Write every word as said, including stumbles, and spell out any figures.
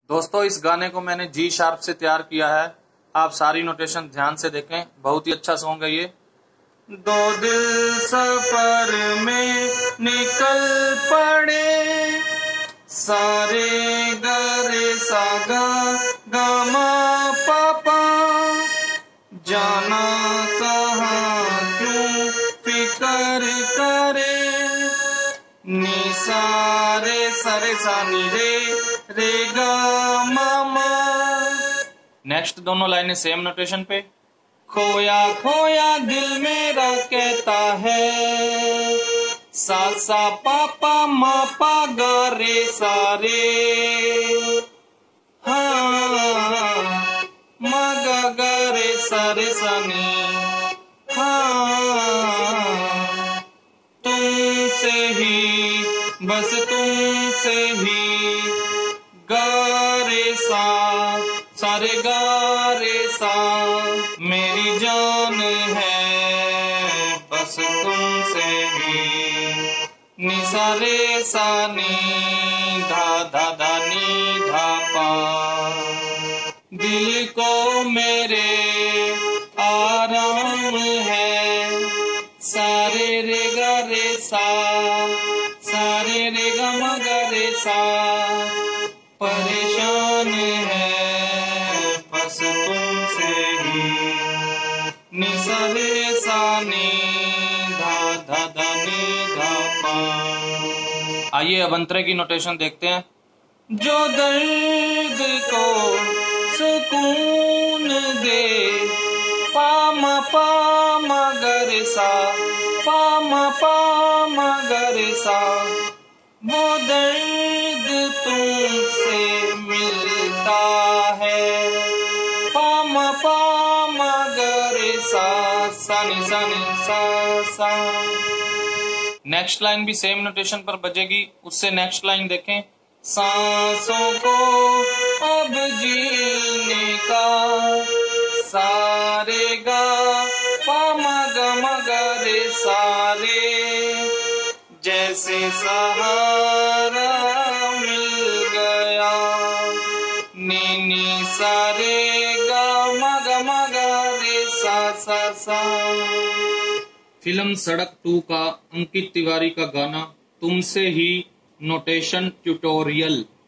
दोस्तों इस गाने को मैंने जी शार्प से तैयार किया है। आप सारी नोटेशन ध्यान से देखें, बहुत ही अच्छा सॉन्ग है ये। दो दिल सफर में निकल पड़े, सारे गरे सागा गामा पापा, जाना कहाँ क्यों फिकर करे, नी सारे सारे सा नी रे रे गा मामा। नेक्स्ट दोनों लाइनें सेम नोटेशन पे। खोया खोया दिल मेरा कहता है, सा सा पापा मापा गा रे सारे, हाँ मा गा गा रे सारे सनी, हाँ तुमसे ही बस तुमसे ही गा रे सा सारे गा रे सा, मेरी जान है बस तुमसे ही, नी सा रे सा नी धा धा धा नी धा पा। दिल को मेरे आराम है, सारे रे गा रे सा, सारे रे गा मा गा रे सा, परेशान है बस तुमसे ही, नि सा रे सा नी धा धा धा नी धा पा। आइए अब अंतरे की नोटेशन देखते हैं। जो दर्द को सुकून दे, पामा पामा गरे सा, पामा पामा गरे सा, वो दर्द तुमसे मिलता है, पामा पामा गरे सा, सानी सानी सा सा। नेक्स्ट लाइन भी सेम नोटेशन पर बजेगी, उससे नेक्स्ट लाइन देखें। सांसों को अब जीने का, सारे गा पामा गा मा गा रे सारे, जैसे सहारा मिल गया, नी नी सारे गा मा गा मा गा रे सा सा सा। फिल्म सड़क टू का अंकित तिवारी का गाना तुमसे ही नोटेशन ट्यूटोरियल।